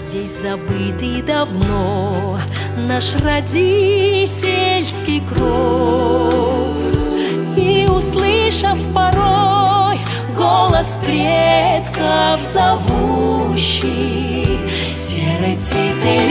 Здесь забытый давно наш родительский кров. И услышав порой голос предков зовущий, серой птицей